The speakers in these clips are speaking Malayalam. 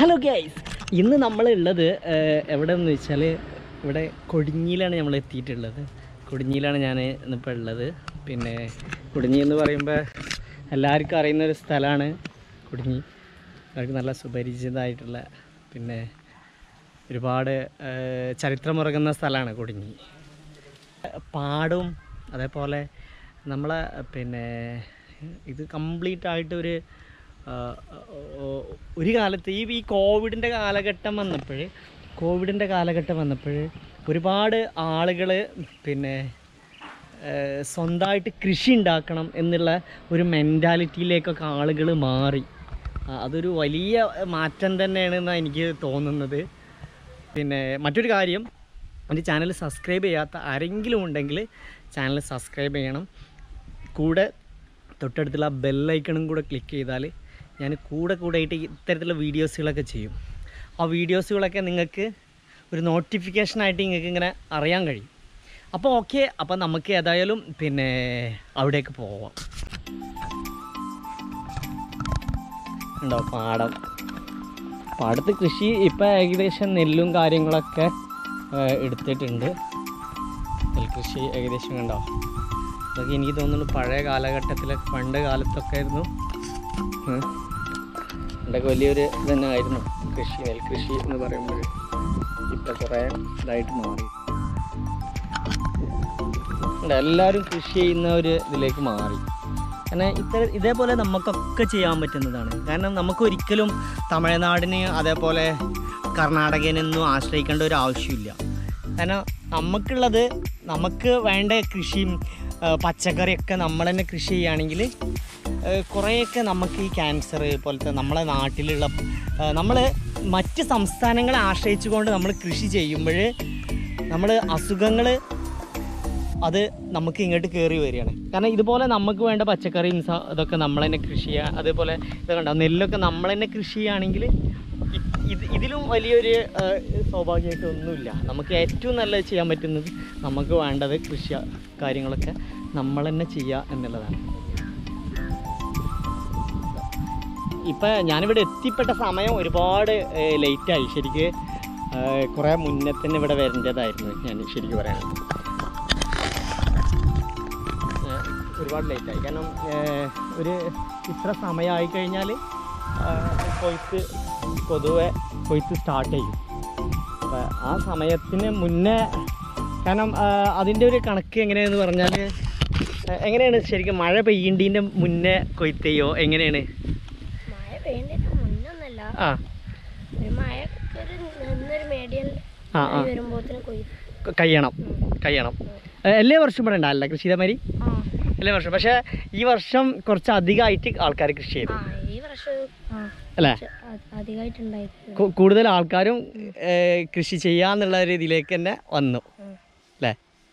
ഹലോ ഗൈസ്, ഇന്ന് നമ്മളുള്ളത് എവിടെയെന്ന് വെച്ചാൽ ഇവിടെ കൊടിഞ്ഞിയിലാണ് നമ്മൾ എത്തിയിട്ടുള്ളത്. കൊടിഞ്ഞിയിലാണ് ഞാൻ ഇന്നിപ്പോൾ ഉള്ളത്. പിന്നെ കൊടിഞ്ഞി എന്ന് പറയുമ്പോൾ എല്ലാവർക്കും അറിയുന്നൊരു സ്ഥലമാണ് കൊടിഞ്ഞി. എല്ലാവർക്കും നല്ല സുപരിചിതമായിട്ടുള്ള പിന്നെ ഒരുപാട് ചരിത്രമുറങ്ങുന്ന സ്ഥലമാണ് കൊടിഞ്ഞി. പാടും അതേപോലെ നമ്മളെ പിന്നെ ഇത് കംപ്ലീറ്റ് ആയിട്ട് ഒരു കാലത്ത് ഈ കോവിഡിൻ്റെ കാലഘട്ടം വന്നപ്പോൾ ഒരുപാട് ആളുകൾ പിന്നെ സ്വന്തമായിട്ട് കൃഷി ഉണ്ടാക്കണം എന്നുള്ള ഒരു മെൻറ്റാലിറ്റിയിലേക്കൊക്കെ ആളുകൾ മാറി. അതൊരു വലിയ മാറ്റം തന്നെയാണെന്നാണ് എനിക്ക് തോന്നുന്നത്. പിന്നെ മറ്റൊരു കാര്യം, എൻ്റെ ചാനൽ സബ്സ്ക്രൈബ് ചെയ്യാത്ത ആരെങ്കിലും ഉണ്ടെങ്കിൽ ചാനൽ സബ്സ്ക്രൈബ് ചെയ്യണം. കൂടെ തൊട്ടടുത്തുള്ള ബെല്ലൈക്കണും കൂടെ ക്ലിക്ക് ചെയ്താൽ ഞാൻ കൂടെ ആയിട്ട് ഇത്തരത്തിലുള്ള വീഡിയോസുകളൊക്കെ ചെയ്യും. ആ വീഡിയോസുകളൊക്കെ നിങ്ങൾക്ക് ഒരു നോട്ടിഫിക്കേഷനായിട്ട് നിങ്ങൾക്ക് ഇങ്ങനെ അറിയാൻ കഴിയും. അപ്പോൾ ഓക്കെ, അപ്പോൾ നമുക്ക് ഏതായാലും പിന്നെ അവിടേക്ക് പോവാം. ഉണ്ടോ പാടത്ത് കൃഷി ഇപ്പോൾ ഏകദേശം നെല്ലും കാര്യങ്ങളൊക്കെ എടുത്തിട്ടുണ്ട്. നെൽകൃഷി ഏകദേശം കണ്ടോ. അതൊക്കെ എനിക്ക് തോന്നുന്നു പഴയ കാലഘട്ടത്തിലൊക്കെ പണ്ട് കാലത്തൊക്കെ ആയിരുന്നു. പണ്ടൊക്കെ വലിയൊരു തന്നെ ആയിരുന്നു കൃഷി, നെൽകൃഷി എന്ന് പറയുമ്പോൾ. ഇപ്പോൾ കുറേ ഇതായിട്ട് മാറി. എല്ലാവരും കൃഷി ചെയ്യുന്ന ഒരു ഇതിലേക്ക് മാറി. കാരണം ഇതേപോലെ നമുക്കൊക്കെ ചെയ്യാൻ പറ്റുന്നതാണ്. കാരണം നമുക്കൊരിക്കലും തമിഴ്നാടിന് അതേപോലെ കർണാടകനൊന്നും ആശ്രയിക്കേണ്ട ഒരു ആവശ്യമില്ല. കാരണം നമുക്ക് വേണ്ട കൃഷിയും പച്ചക്കറിയൊക്കെ നമ്മൾ തന്നെ കൃഷി ചെയ്യുകയാണെങ്കിൽ കുറേയൊക്കെ നമുക്ക് ഈ ക്യാൻസർ പോലത്തെ നമ്മളെ നാട്ടിലുള്ള നമ്മൾ മറ്റ് സംസ്ഥാനങ്ങളെ ആശ്രയിച്ചുകൊണ്ട് നമ്മൾ കൃഷി ചെയ്യുമ്പോൾ നമ്മൾ അസുഖങ്ങൾ അത് നമുക്ക് ഇങ്ങോട്ട് കയറി വരികയാണ്. കാരണം ഇതുപോലെ നമുക്ക് വേണ്ട പച്ചക്കറിയും ഇതൊക്കെ നമ്മൾ തന്നെ കൃഷി ചെയ്യുക. അതേപോലെ ഇതൊക്കെ ഉണ്ടാവും, നെല്ലൊക്കെ നമ്മൾ തന്നെ കൃഷി ചെയ്യുകയാണെങ്കിൽ ഇതിലും വലിയൊരു സൗഭാഗ്യമായിട്ടൊന്നുമില്ല. നമുക്ക് ഏറ്റവും നല്ലത് ചെയ്യാൻ പറ്റുന്നത് നമുക്ക് വേണ്ടത് കൃഷി കാര്യങ്ങളൊക്കെ നമ്മൾ തന്നെ ചെയ്യുക എന്നുള്ളതാണ്. ഇപ്പം ഞാനിവിടെ എത്തിപ്പെട്ട സമയം ഒരുപാട് ലേറ്റായി. ശരിക്ക് കുറേ മുന്നേ തന്നെ ഇവിടെ വരേണ്ടതായിരുന്നു. ഞാൻ ശരിക്കും പറയാനുള്ളത് ഒരുപാട് ലേറ്റായി. കാരണം ഒരു ഇത്ര സമയമായി കഴിഞ്ഞാൽ പൊതുവെ കൊയ്ത്ത് സ്റ്റാർട്ട് ചെയ്യും. അപ്പം ആ സമയത്തിന് മുന്നേ, കാരണം അതിൻ്റെ ഒരു കണക്ക് എങ്ങനെയാണെന്ന് പറഞ്ഞാൽ, എങ്ങനെയാണ് ശരിക്കും മഴ പെയ്യേണ്ടതിൻ്റെ മുന്നേ കൊയ്ത്ത് ചെയ്യോ എങ്ങനെയാണ്? കഴിയണം എല്ലാ വർഷവും ഇവിടെ ഉണ്ടാവില്ല കൃഷി ഇതേമാതിരി എല്ലാ വർഷവും. പക്ഷേ ഈ വർഷം കുറച്ച് അധികമായിട്ട് ആൾക്കാർ കൃഷി ചെയ്തു അല്ലേ? കൂടുതൽ ആൾക്കാരും കൃഷി ചെയ്യാന്നുള്ള രീതിയിലേക്ക് തന്നെ വന്നു അല്ലേ?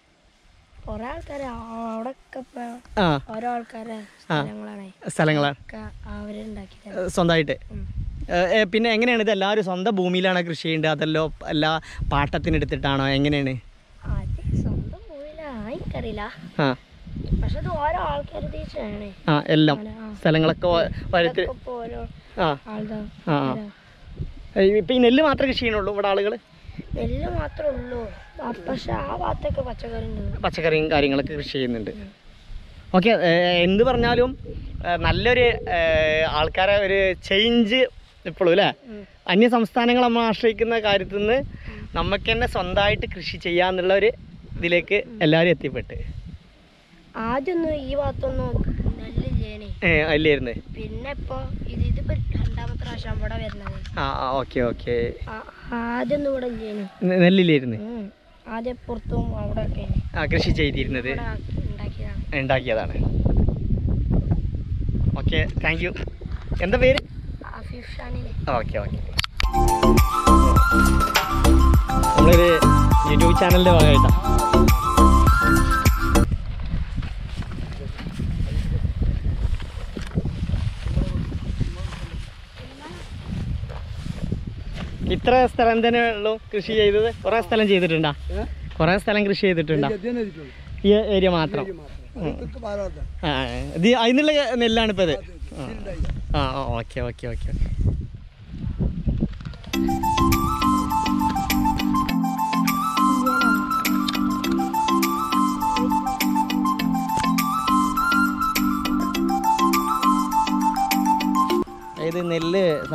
സ്ഥലങ്ങളാണ് സ്വന്തമായിട്ട്. പിന്നെ എങ്ങനെയാണ് ഇത്? എല്ലാവരും സ്വന്തം ഭൂമിയിലാണോ കൃഷി ചെയ്യേണ്ടത്, അതല്ലോ എല്ലാ പാട്ടത്തിനെടുത്തിട്ടാണോ, എങ്ങനെയാണ്? എല്ലാം സ്ഥലങ്ങളൊക്കെ ഇപ്പൊ ഈ നെല്ല് മാത്രമേ കൃഷി ചെയ്യണുള്ളൂ ഇവിടെ ആളുകൾ? നെല്ല് മാത്രമേ ഉള്ളൂ, പക്ഷെ ആ ഭാഗത്തൊക്കെ പച്ചക്കറിയും കാര്യങ്ങളൊക്കെ കൃഷി ചെയ്യുന്നുണ്ട്. ഓക്കെ, എന്ത് പറഞ്ഞാലും നല്ലൊരു ആൾക്കാരെ ഒരു ചേഞ്ച് ഇപ്പോഴും അല്ലേ? അന്യ സംസ്ഥാനങ്ങൾ നമ്മൾ ആശ്രയിക്കുന്ന കാര്യത്തിൽ നിന്ന് നമുക്ക് തന്നെ സ്വന്തമായിട്ട് കൃഷി ചെയ്യാന്നുള്ള ഒരു ഇതിലേക്ക് എല്ലാവരും എത്തിപ്പെട്ട്. ആദ്യമൊന്നും ഈ ഭാഗത്തൊന്നും അല്ലായിരുന്നു. പിന്നെ ഇപ്പൊ ഇതിപ്പോ രണ്ടാമത്തെ പ്രാവശ്യം ഇവിടെ വരുന്നത്. ഓക്കെ. ആദ്യമൊന്നും ഇവിടെ നെല്ലില്ലായിരുന്നു. ആദ്യം പുറത്തും അവിടെ കൃഷി ചെയ്തിരുന്നത് ഉണ്ടാക്കിയതാണ്. Okay, thank you. എന്താ പേര്? ഓക്കെ. നമ്മളൊരു യൂട്യൂബ് ചാനലിൻ്റെ ഭാഗമായിട്ടാണ്. ഇത്ര സ്ഥലം തന്നെ ഉള്ളൂ കൃഷി ചെയ്തത്? കുറേ സ്ഥലം ചെയ്തിട്ടുണ്ടോ? കുറേ സ്ഥലം കൃഷി ചെയ്തിട്ടുണ്ടോ? ഈ ഏരിയ മാത്രം? ഇത് അതിനുള്ള നെല്ലാണ് ഇപ്പോൾ ഇത്. ഓക്കെ.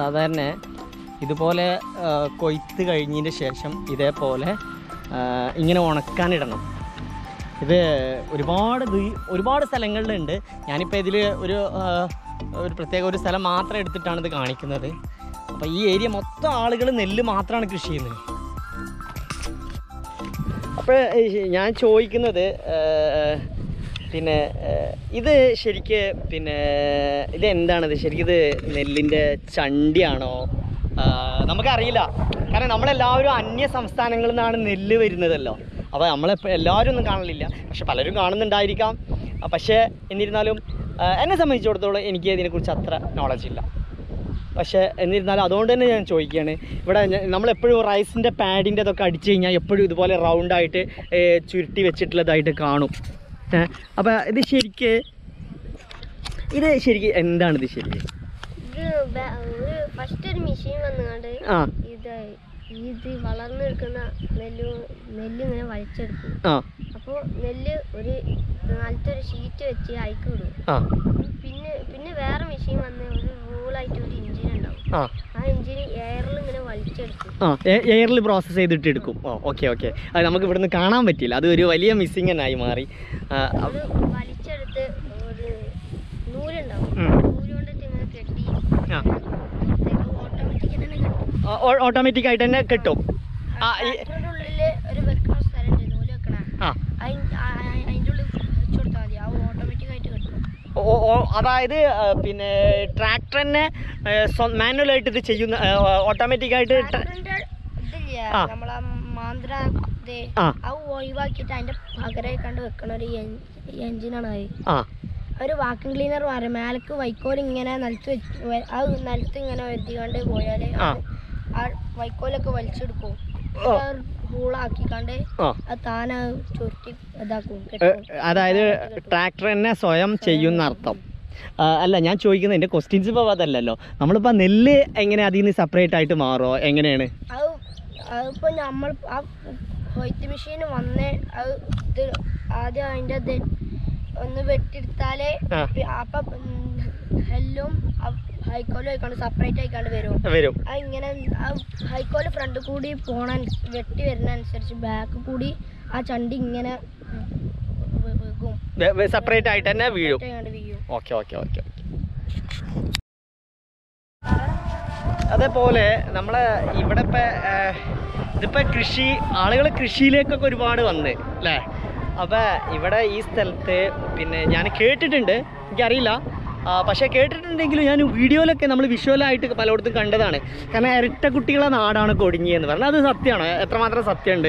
സാധാരണ ഇതുപോലെ കൊയ്ത്ത് കഴിഞ്ഞതിന് ശേഷം ഇതേപോലെ ഇങ്ങനെ ഉണക്കാനിടണം. ഇത് ഒരുപാട് സ്ഥലങ്ങളിലുണ്ട്. ഞാനിപ്പോൾ ഇതിൽ ഒരു പ്രത്യേക ഒരു സ്ഥലം മാത്രം എടുത്തിട്ടാണ് ഇത് കാണിക്കുന്നത്. അപ്പോൾ ഈ ഏരിയ മൊത്തം ആളുകൾ നെല്ല് മാത്രമാണ് കൃഷി ചെയ്യുന്നത്. അപ്പോൾ ഞാൻ ചോദിക്കുന്നത് പിന്നെ ഇത് ശരിക്ക് പിന്നെ ഇത് എന്താണിത് ശരിക്കും? ഇത് നെല്ലിൻ്റെ ചണ്ടിയാണോ? നമുക്കറിയില്ല. കാരണം നമ്മളെല്ലാവരും അന്യ സംസ്ഥാനങ്ങളിൽ നിന്നാണ് നെല്ല് വരുന്നതല്ലോ. അപ്പോൾ എല്ലാവരും ഒന്നും കാണലില്ല, പക്ഷെ പലരും കാണുന്നുണ്ടായിരിക്കാം. പക്ഷേ എന്നിരുന്നാലും എന്നെ സംബന്ധിച്ചിടത്തോളം എനിക്ക് ഇതിനെക്കുറിച്ച് അത്ര നോളജ് ഇല്ല. പക്ഷേ എന്നിരുന്നാലും അതുകൊണ്ട് തന്നെ ഞാൻ ചോദിക്കുകയാണ്. ഇവിടെ നമ്മളെപ്പോഴും റൈസിൻ്റെ പാഡിൻ്റെ അതൊക്കെ അടിച്ചു കഴിഞ്ഞാൽ എപ്പോഴും ഇതുപോലെ റൗണ്ടായിട്ട് ചുരുട്ടി വെച്ചിട്ടുള്ളതായിട്ട് കാണും. അപ്പോൾ ഇത് ശരിക്ക് എന്താണിത് ശരിക്കും? ഫസ്റ്റ് ഒരു മെഷീൻ വന്നുകൊണ്ട് ഇത് വളർന്നെടുക്കുന്ന നെല്ല് ഇങ്ങനെ വലിച്ചെടുക്കും. അപ്പോൾ നെല്ല് ഒരു നിലത്തൊരു ഷീറ്റ് വെച്ച് അയക്ക് വിടും. പിന്നെ വേറെ മെഷീൻ വന്ന് ഒരു റൂളായിട്ട് ഒരു എഞ്ചിൻ ഉണ്ടാവും. ആ എഞ്ചിൻ എയറിൽ ഇങ്ങനെ വലിച്ചെടുക്കും. എയറിൽ പ്രോസസ്സ് ചെയ്തിട്ട് എടുക്കും. ഓക്കെ. അത് നമുക്ക് ഇവിടുന്ന് കാണാൻ പറ്റില്ല. അത് ഒരു വലിയ മിസ്സിങ് ആയി മാറി. അത് വലിച്ചെടുത്ത് ഒരു നൂലുണ്ടാവും. നൂലുകൊണ്ടിട്ട് ഇങ്ങനെ കെട്ടി ഓട്ടോമാറ്റിക് ആയിട്ട് തന്നെ കിട്ടും. ഉള്ളില് ഒരു വെക്കുന്ന സ്ഥലമുണ്ട്, നൂല് വെക്കണ. അതിൻ്റെ ഉള്ളിൽ വെച്ചു കൊടുത്താൽ മതി, അത് ഓട്ടോമാറ്റിക് ആയിട്ട് കിട്ടും. അതായത് പിന്നെ ട്രാക്ടർ തന്നെ മാനുവലായിട്ട് ഇത് ചെയ്യുന്ന ഓട്ടോമാറ്റിക് ആയിട്ട് നമ്മളെ മാന്ത്ര അത് ഒഴിവാക്കിയിട്ട് അതിന്റെ പകരമായി കണ്ട് വെക്കണ ഒരു എഞ്ചിനാണ് അത്. ഒരു വാക്യൂം ക്ലീനർ പറയും. മേലക്ക് വൈക്കോൽ ഇങ്ങനെ നിലത്ത് നിലത്ത് ഇങ്ങനെ വരുത്തിക്കാണ്ട് പോയാല് ആ വൈക്കോലൊക്കെ വലിച്ചെടുക്കും. ഹൂളാക്കിക്കാണ്ട് അത് താനെ ചുരുട്ടി ഇതാക്കും. അതായത് ട്രാക്ടർ തന്നെ സ്വയം ചെയ്യുന്ന അർത്ഥം അല്ല. ഞാൻ ചോദിക്കുന്നത് എൻ്റെ ക്വസ്റ്റ്യൻസ് ഇപ്പോൾ അതല്ലല്ലോ. നമ്മളിപ്പോൾ നെല്ല് എങ്ങനെ അതിൽ നിന്ന് സെപ്പറേറ്റ് ആയിട്ട് മാറുമോ? എങ്ങനെയാണ് അതിപ്പോൾ നമ്മൾ ആ കൊയ്ത്ത് മെഷീൻ വന്നേ അത് ഇത് ആദ്യം അതിൻ്റെ ഒന്ന് വെട്ടിയെടുത്താലേ അപ്പം എല്ലാം ഹൈക്കോലും ആയിക്കാണ്ട് സെപ്പറേറ്റ് ആയിക്കാണ്ട് വരും. അത് ഇങ്ങനെ ആ ഹൈക്കോല് ഫ്രണ്ട് കൂടി പോണ വെട്ടി വരുന്ന അനുസരിച്ച് ബാക്ക് കൂടി ആ ചണ്ടി ഇങ്ങനെ സെപ്പറേറ്റ് ആയിട്ട് തന്നെ വീഴും. ഓക്കെ. അതേപോലെ നമ്മളെ ഇവിടെ ഇതിപ്പോൾ ആളുകൾ കൃഷിയിലേക്കൊക്കെ ഒരുപാട് വന്ന് അല്ലേ? അപ്പോൾ ഇവിടെ ഈ സ്ഥലത്ത് പിന്നെ ഞാൻ കേട്ടിട്ടുണ്ട്, എനിക്കറിയില്ല, പക്ഷേ കേട്ടിട്ടുണ്ടെങ്കിലും ഞാൻ വീഡിയോയിലൊക്കെ നമ്മൾ വിഷ്വലായിട്ട് പലയിടത്തും കണ്ടതാണ്. കാരണം ഇരട്ട കുട്ടികളെ നാടാണ് കൊടിഞ്ഞിയെന്ന് പറഞ്ഞാൽ അത് സത്യമാണോ? എത്രമാത്രം സത്യമുണ്ട്?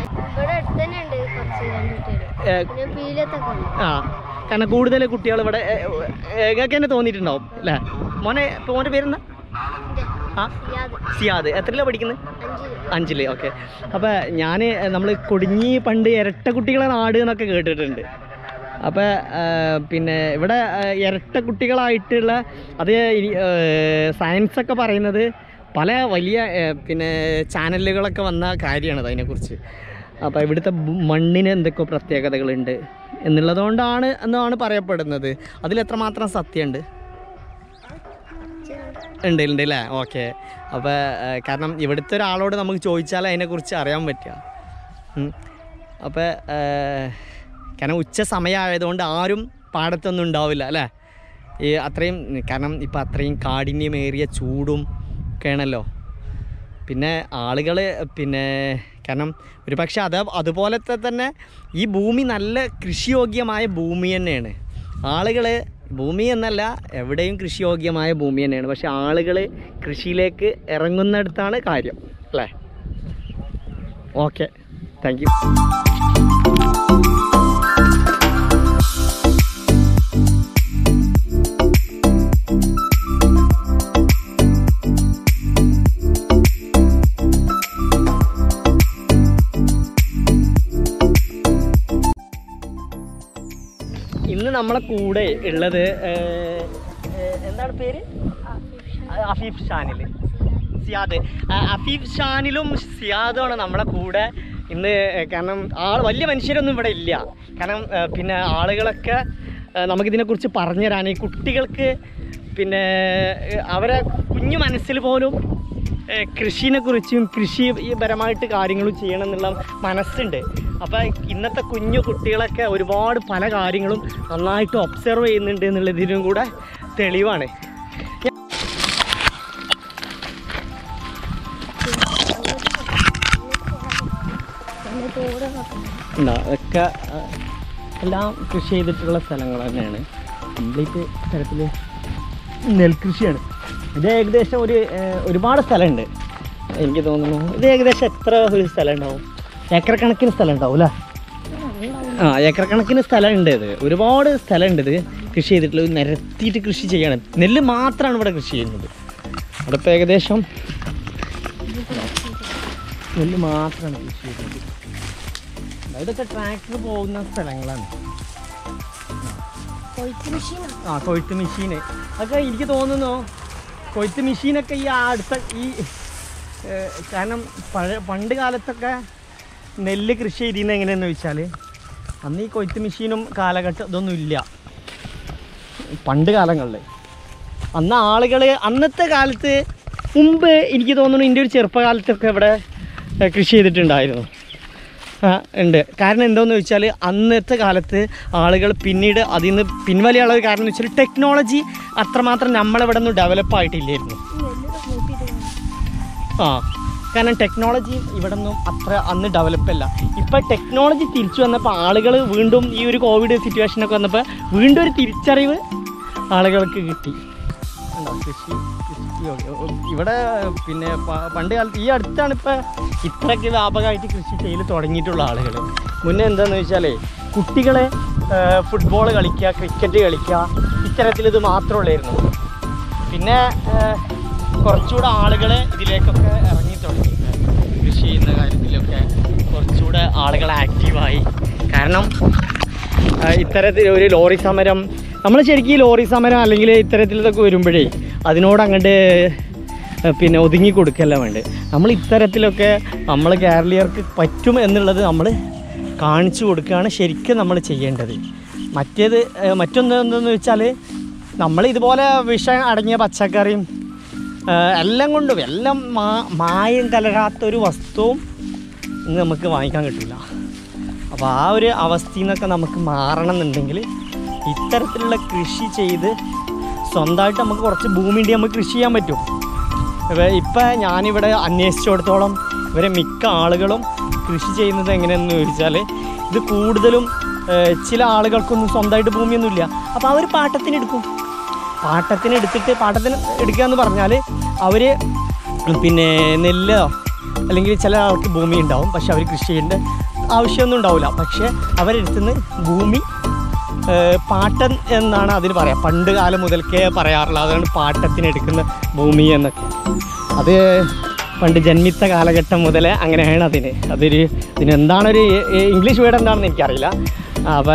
കാരണം കൂടുതൽ കുട്ടികൾ ഇവിടെ നിങ്ങൾക്ക് തന്നെ തോന്നിയിട്ടുണ്ടാവും അല്ലേ? മോൻ്റെ പേരെന്താ? സിയാദ്. എത്രയിലാണ് പഠിക്കുന്നത്? 5ല്. ഓക്കെ. അപ്പോൾ നമ്മൾ കൊടിഞ്ഞി പണ്ട് ഇരട്ട കുട്ടികളെ നാട് എന്നൊക്കെ കേട്ടിട്ടുണ്ട്. അപ്പോൾ പിന്നെ ഇവിടെ ഇരട്ട കുട്ടികളായിട്ടുള്ള അത് സയൻസൊക്കെ പറയുന്നത് പല വലിയ പിന്നെ ചാനലുകളൊക്കെ വന്ന കാര്യമാണ് അതിനെക്കുറിച്ച്. അപ്പോൾ ഇവിടുത്തെ മണ്ണിന് എന്തൊക്കെ പ്രത്യേകതകളുണ്ട് എന്നുള്ളതുകൊണ്ടാണ് എന്നാണ് പറയപ്പെടുന്നത്. അതിലെത്രമാത്രം സത്യമുണ്ട്? ഉണ്ട് അല്ലേ? ഓക്കെ. അപ്പോൾ കാരണം ഇവിടുത്തെ ഒരാളോട് നമുക്ക് ചോദിച്ചാൽ അതിനെക്കുറിച്ച് അറിയാൻ പറ്റുക. അപ്പോൾ കാരണം ഉച്ച സമയമായതുകൊണ്ട് ആരും പാടത്തൊന്നും ഉണ്ടാവില്ല അല്ലേ? ഈ അത്രയും കാരണം ഇപ്പം അത്രയും കാഠിന്യമേറിയ ചൂടും ഒക്കെയാണല്ലോ. പിന്നെ ആളുകൾ പിന്നെ കാരണം ഒരു പക്ഷേ അതുപോലത്തെ തന്നെ ഈ ഭൂമി നല്ല കൃഷിയോഗ്യമായ ഭൂമി തന്നെയാണ്. ആളുകൾ ഭൂമി എന്നല്ല എവിടെയും കൃഷിയോഗ്യമായ ഭൂമി തന്നെയാണ്. പക്ഷെ ആളുകൾ കൃഷിയിലേക്ക് ഇറങ്ങുന്നിടത്താണ് കാര്യം അല്ലേ? Okay, thank you. ഇന്ന് നമ്മളെ കൂടെ ഉള്ളത് എന്താണ് പേര്? അഫീഫ് ഷാനിൽ. സിയാദ്. അഫീഫ് ഷാനിലും സിയാദുമാണ് നമ്മളെ കൂടെ ഇന്ന്. കാരണം വലിയ മനുഷ്യരൊന്നും ഇവിടെ ഇല്ല. കാരണം പിന്നെ ആളുകളൊക്കെ നമുക്കിതിനെക്കുറിച്ച് പറഞ്ഞു തരാൻ, ഈ കുട്ടികൾക്ക് പിന്നെ അവരെ കുഞ്ഞു മനസ്സിൽ പോലും കൃഷിനെ കുറിച്ചും കൃഷിപരമായിട്ട് കാര്യങ്ങളും ചെയ്യണം എന്നുള്ള മനസ്സുണ്ട്. അപ്പോൾ ഇന്നത്തെ കുഞ്ഞു കുട്ടികളൊക്കെ ഒരുപാട് പല കാര്യങ്ങളും നന്നായിട്ട് ഒബ്സർവ് ചെയ്യുന്നുണ്ട് എന്നുള്ളതിനും കൂടെ തെളിവാണ്. ഒക്കെ എല്ലാം കൃഷി ചെയ്തിട്ടുള്ള സ്ഥലങ്ങൾ തന്നെയാണ്. കംപ്ലീറ്റ് തരത്തിൽ നെൽകൃഷിയാണ്. ഇത് ഏകദേശം ഒരുപാട് സ്ഥലമുണ്ട്. എനിക്ക് തോന്നുന്നു ഇത് ഏകദേശം എത്ര ഒരു സ്ഥലം ഉണ്ടാവും? ഏക്കർ കണക്കിന് സ്ഥലം ഉണ്ടാവും അല്ലേ? ഏക്കർ കണക്കിന് സ്ഥലമുണ്ട്. ഇത് ഒരുപാട് സ്ഥലമുണ്ട്. ഇത് കൃഷി ചെയ്തിട്ടുള്ള നിരത്തിയിട്ട് കൃഷി ചെയ്യാണ്. നെല്ല് മാത്രമാണ് ഇവിടെ കൃഷി ചെയ്യുന്നത്. അവിടെ ഇപ്പോൾ ഏകദേശം നെല്ല് മാത്രമാണ് കൃഷി ചെയ്യുന്നത്. ഇതൊക്കെ ട്രാക്ടർ പോകുന്ന സ്ഥലങ്ങളാണ്. കൊയ്ത്ത് മെഷീന് അതൊക്കെ എനിക്ക് തോന്നുന്നു കൊയ്ത്ത് മെഷീനൊക്കെ കാരണം പണ്ട് കാലത്തൊക്കെ നെല്ല് കൃഷി ചെയ്തിരുന്നത് എങ്ങനെയാണെന്ന് വെച്ചാൽ അന്ന് ഈ കൊയ്ത്ത് മെഷീനും കാലഘട്ടം ഇതൊന്നും ഇല്ല. പണ്ട് കാലങ്ങളിൽ അന്ന് ആളുകൾ അന്നത്തെ കാലത്ത് മുമ്പ് എനിക്ക് തോന്നുന്നു എൻ്റെ ഒരു ചെറുപ്പകാലത്തൊക്കെ ഇവിടെ കൃഷി ചെയ്തിട്ടുണ്ടായിരുന്നു. ഉണ്ട്. കാരണം എന്താണെന്ന് വെച്ചാൽ അന്നത്തെ കാലത്ത് ആളുകൾ പിന്നീട് അതിൽ നിന്ന് പിൻവലിയുള്ള ഒരു കാരണം എന്ന് വെച്ചാൽ ടെക്നോളജി അത്രമാത്രം നമ്മളിവിടെ നിന്ന് ഡെവലപ്പായിട്ടില്ലായിരുന്നു. കാരണം ടെക്നോളജി ഇവിടെ നിന്നും അത്ര അന്ന് ഡെവലപ്പല്ല. ഇപ്പം ടെക്നോളജി തിരിച്ചു വന്നപ്പോൾ ആളുകൾ വീണ്ടും ഈ ഒരു കോവിഡ് സിറ്റുവേഷനൊക്കെ വന്നപ്പോൾ വീണ്ടും ഒരു തിരിച്ചറിവ് ആളുകൾക്ക് കിട്ടി. കൃഷി ഇവിടെ പിന്നെ പണ്ട് കാലത്ത് ഈ അടുത്താണ് ഇപ്പോൾ ഇത്രയ്ക്ക് വ്യാപകമായിട്ട് കൃഷി ചെയ്ത് തുടങ്ങിയിട്ടുള്ള ആളുകൾ. മുന്നേ എന്താണെന്ന് വെച്ചാൽ കുട്ടികളെ ഫുട്ബോൾ കളിക്കുക, ക്രിക്കറ്റ് കളിക്കുക, ഇത്തരത്തിലിത് മാത്രമുള്ളായിരുന്നു. പിന്നെ കുറച്ചുകൂടെ ആളുകൾ ഇതിലേക്കൊക്കെ ഇറങ്ങി തുടങ്ങി. കൃഷി ചെയ്യുന്ന കാര്യത്തിലൊക്കെ കുറച്ചുകൂടെ ആളുകൾ ആക്റ്റീവായി. കാരണം ഇത്തരത്തിൽ ഒരു ലോറി സമരം നമ്മൾ ശരിക്കും ഈ ലോറി സമരം അല്ലെങ്കിൽ ഇത്തരത്തിലൊക്കെ വരുമ്പോഴേ അതിനോട് അങ്ങോട്ട് പിന്നെ ഒതുങ്ങി കൊടുക്കല്ല വേണ്ടത്. നമ്മൾ ഇത്തരത്തിലൊക്കെ നമ്മൾ കേരളീയർക്ക് പറ്റും എന്നുള്ളത് നമ്മൾ കാണിച്ചു കൊടുക്കുകയാണ് ശരിക്കും നമ്മൾ ചെയ്യേണ്ടത്. മറ്റൊന്ന് എന്തെന്ന് വെച്ചാൽ നമ്മൾ ഇതുപോലെ വിഷം അടങ്ങിയ പച്ചക്കറിയും എല്ലാം കൊണ്ടും എല്ലാം മായം കലരാത്തൊരു വസ്തുവും ഇന്ന് നമുക്ക് വാങ്ങിക്കാൻ കിട്ടില്ല. അപ്പോൾ ആ ഒരു അവസ്ഥയിൽ നിന്നൊക്കെ നമുക്ക് മാറണം എന്നുണ്ടെങ്കിൽ ഇത്തരത്തിലുള്ള കൃഷി ചെയ്ത് സ്വന്തമായിട്ട് നമുക്ക് കുറച്ച് ഭൂമി ഉണ്ടെങ്കിൽ നമുക്ക് കൃഷി ചെയ്യാൻ പറ്റും. ഇപ്പം ഞാനിവിടെ അന്വേഷിച്ചിടത്തോളം ഇവരെ മിക്ക ആളുകളും കൃഷി ചെയ്യുന്നത് എങ്ങനെയാണെന്ന് ചോദിച്ചാൽ ഇത് കൂടുതലും ചില ആളുകൾക്കൊന്നും സ്വന്തമായിട്ട് ഭൂമിയൊന്നുമില്ല. അപ്പോൾ അവർ പാട്ടത്തിനെടുക്കും. പാട്ടത്തിന് എടുക്കുക എന്ന് പറഞ്ഞാൽ അവർ പിന്നെ നെല്ലോ അല്ലെങ്കിൽ ചില ആൾക്ക് ഭൂമി ഉണ്ടാവും, പക്ഷെ അവർ കൃഷി ചെയ്യേണ്ട ആവശ്യമൊന്നും ഉണ്ടാവില്ല. പക്ഷേ അവരെടുത്തുനിന്ന് ഭൂമി പാട്ടം എന്നാണ് അതിന് പറയാം. പണ്ട് കാലം മുതൽക്കേ പറയാറുള്ളത് അതാണ് പാട്ടത്തിനെടുക്കുന്ന ഭൂമി എന്നൊക്കെ. അത് പണ്ട് ജന്മിത്ത കാലഘട്ടം മുതലേ അങ്ങനെയാണ് ഇതിനെന്താണൊരു ഇംഗ്ലീഷ് വേർഡ് എന്താണെന്ന് എനിക്കറിയില്ല. അപ്പോൾ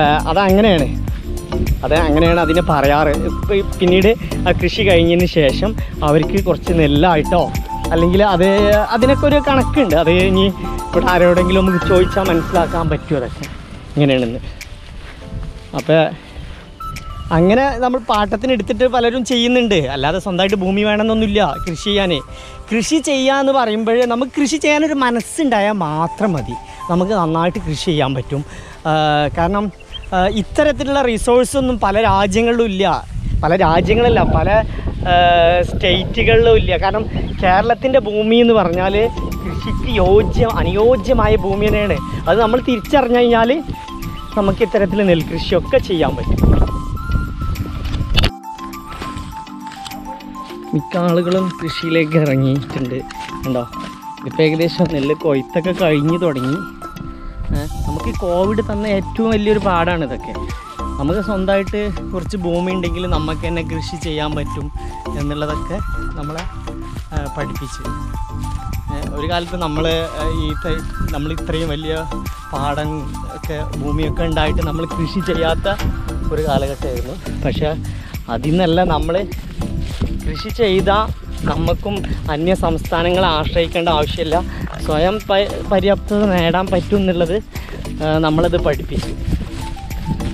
അങ്ങനെയാണ് അതിനെ പറയാറ്. പിന്നീട് ആ കൃഷി കഴിഞ്ഞതിന് ശേഷം അവർക്ക് കുറച്ച് നെല്ലായിട്ടോ അല്ലെങ്കിൽ അതിനൊക്കെ ഒരു കണക്കുണ്ട്. അത് ഇനി ഇവിടെ ആരോടെങ്കിലും നമുക്ക് ചോദിച്ചാൽ മനസ്സിലാക്കാൻ പറ്റും അതൊക്കെ ഇങ്ങനെയാണെന്ന്. അപ്പോൾ അങ്ങനെ നമ്മൾ പാട്ടത്തിന് എടുത്തിട്ട് പലരും ചെയ്യുന്നുണ്ട്. അല്ലാതെ സ്വന്തമായിട്ട് ഭൂമി വേണമെന്നൊന്നുമില്ല കൃഷി ചെയ്യാൻ. കൃഷി ചെയ്യാന്ന് പറയുമ്പോൾ നമുക്ക് കൃഷി ചെയ്യാനൊരു മനസ്സുണ്ടായാൽ മാത്രം മതി. നമുക്ക് നന്നായിട്ട് കൃഷി ചെയ്യാൻ പറ്റും. കാരണം ഇത്തരത്തിലുള്ള റിസോഴ്സൊന്നും പല രാജ്യങ്ങളിലും ഇല്ല. പല സ്റ്റേറ്റുകളിലും ഇല്ല. കാരണം കേരളത്തിൻ്റെ ഭൂമി എന്ന് പറഞ്ഞാൽ കൃഷിക്ക് അനുയോജ്യമായ ഭൂമി തന്നെയാണ്. അത് നമ്മൾ തിരിച്ചറിഞ്ഞു കഴിഞ്ഞാൽ നമുക്ക് ഇത്തരത്തിൽ നെൽകൃഷിയൊക്കെ ചെയ്യാൻ പറ്റും. മിക്ക ആളുകളും കൃഷിയിലേക്ക് ഇറങ്ങിയിട്ടുണ്ട്. ഉണ്ടോ? ഇപ്പോൾ ഏകദേശം നെല്ല് കൊയ്ത്തൊക്കെ കഴിഞ്ഞ് തുടങ്ങി. നമുക്ക് കോവിഡ് തന്ന ഏറ്റവും വലിയൊരു പാടാണ് ഇതൊക്കെ. നമുക്ക് സ്വന്തമായിട്ട് കുറച്ച് ഭൂമി ഉണ്ടെങ്കിൽ നമുക്ക് തന്നെ കൃഷി ചെയ്യാൻ പറ്റും എന്നുള്ളതൊക്കെ നമ്മളെ പഠിപ്പിച്ച്. ഒരു കാലത്ത് നമ്മൾ ഇത്രയും വലിയ പാടം ഒക്കെ ഭൂമിയൊക്കെ ഉണ്ടായിട്ട് നമ്മൾ കൃഷി ചെയ്യാത്ത ഒരു കാലഘട്ടമായിരുന്നു. പക്ഷേ അതിൽ നിന്നല്ല നമ്മൾ കൃഷി ചെയ്താൽ നമുക്കും അന്യ സംസ്ഥാനങ്ങളെ ആശ്രയിക്കേണ്ട ആവശ്യമില്ല. സ്വയം പര്യാപ്തത നേടാൻ പറ്റും എന്നുള്ളത് നമ്മളത് പഠിപ്പിച്ചു.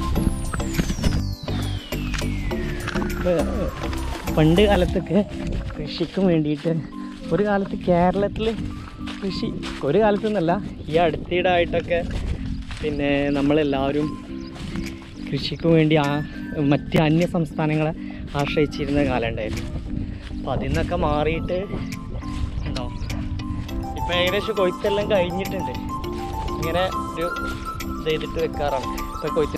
പണ്ട് കാലത്തൊക്കെ കൃഷിക്കും വേണ്ടിയിട്ട് ഒരു കാലത്ത് കേരളത്തിൽ കൃഷി, ഒരു കാലത്തൊന്നല്ല ഈ അടുത്തിടായിട്ടൊക്കെ പിന്നെ നമ്മളെല്ലാവരും കൃഷിക്ക് വേണ്ടി മറ്റ് അന്യ സംസ്ഥാനങ്ങളെ ആശ്രയിച്ചിരുന്ന കാലം ഉണ്ടായിരുന്നു. അപ്പോൾ അതിൽ നിന്നൊക്കെ മാറിയിട്ട് ഉണ്ടോ ഇപ്പോൾ ഏകദേശം കൊയ്ത്തെല്ലാം കഴിഞ്ഞിട്ടുണ്ട്. ഇങ്ങനെ ഒരു ഇത് ചെയ്തിട്ട് വെക്കാറാണ് ഇപ്പോൾ കൊയ്ത്ത്.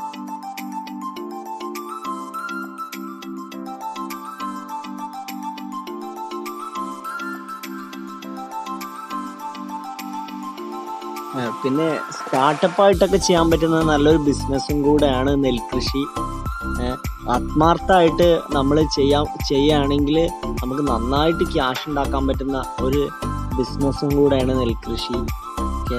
പിന്നെ സ്റ്റാർട്ടപ്പായിട്ടൊക്കെ ചെയ്യാൻ പറ്റുന്ന നല്ലൊരു ബിസിനസ്സും കൂടെയാണ് നെൽകൃഷി. ആത്മാർത്ഥമായിട്ട് നമ്മൾ ചെയ്യുകയാണെങ്കിൽ നമുക്ക് നന്നായിട്ട് ക്യാഷ് ഉണ്ടാക്കാൻ പറ്റുന്ന ഒരു ബിസിനസ്സും കൂടെയാണ് നെൽകൃഷി. ഓക്കെ,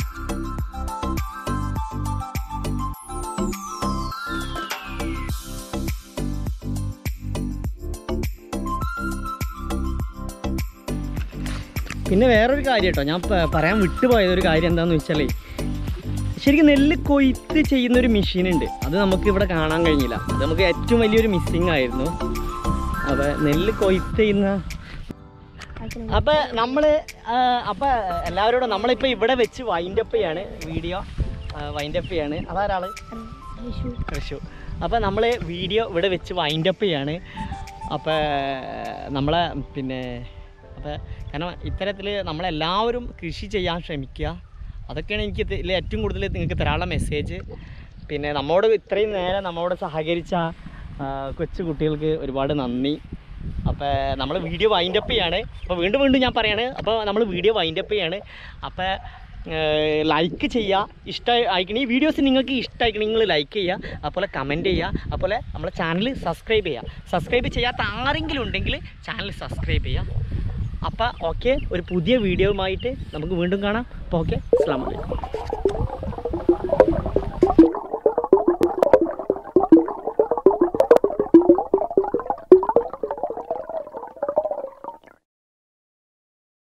പിന്നെ വേറൊരു കാര്യം കേട്ടോ, ഞാൻ പറയാൻ വിട്ടുപോയതൊരു കാര്യം എന്താണെന്ന് വെച്ചാൽ, ശരിക്കും നെല്ല് കൊയ്ത്ത് ചെയ്യുന്നൊരു മെഷീനുണ്ട്. അത് നമുക്ക് ഇവിടെ കാണാൻ കഴിഞ്ഞില്ല. അത് നമുക്ക് ഏറ്റവും വലിയൊരു മിസ്സിങ് ആയിരുന്നു. അപ്പോൾ നെല്ല് കൊയ്ത്ത് ചെയ്യുന്ന അപ്പോൾ എല്ലാവരോടും നമ്മളിപ്പോൾ ഇവിടെ വെച്ച് വൈൻഡപ്പ് ചെയ്യാണ്, വീഡിയോ വൈൻഡപ്പ് ചെയ്യാണ്. അതാരാൾ? കൃഷു. അപ്പോൾ നമ്മൾ വീഡിയോ ഇവിടെ വെച്ച് വൈൻഡപ്പ് ചെയ്യാണ്. അപ്പോൾ നമ്മളെ അപ്പോൾ കാരണം ഇത്തരത്തിൽ നമ്മളെല്ലാവരും കൃഷി ചെയ്യാൻ ശ്രമിക്കുക. അതൊക്കെയാണ് എനിക്ക് ഇതിൽ ഏറ്റവും കൂടുതൽ നിങ്ങൾക്ക് തരാനുള്ള മെസ്സേജ്. പിന്നെ നമ്മോട് ഇത്രയും നേരം നമ്മോട് സഹകരിച്ച കൊച്ചു കുട്ടികൾക്ക് ഒരുപാട് നന്ദി. അപ്പോൾ നമ്മൾ വീഡിയോ വൈൻഡപ്പ് ചെയ്യാണ്. അപ്പോൾ വീണ്ടും ഞാൻ പറയാണ്, അപ്പോൾ നമ്മൾ വീഡിയോ വൈൻഡപ്പ് ചെയ്യാണ്. അപ്പോൾ ലൈക്ക് ചെയ്യുക, ഇഷ്ടമായിക്കണേ ഈ വീഡിയോസ് നിങ്ങൾക്ക് ഇഷ്ടമായിക്കണേ നിങ്ങൾ ലൈക്ക് ചെയ്യുക, അതുപോലെ കമൻറ്റ് ചെയ്യുക, അതുപോലെ നമ്മളെ ചാനൽ സബ്സ്ക്രൈബ് ചെയ്യുക. സബ്സ്ക്രൈബ് ചെയ്യാത്ത ആരെങ്കിലും ഉണ്ടെങ്കിൽ ചാനൽ സബ്സ്ക്രൈബ് ചെയ്യുക. അപ്പോൾ ഓക്കെ, ഒരു പുതിയ വീഡിയോയുമായിട്ട് നമുക്ക് വീണ്ടും കാണാം. അപ്പോൾ ഓക്കെ, അസ്സലാമു അലൈക്കും.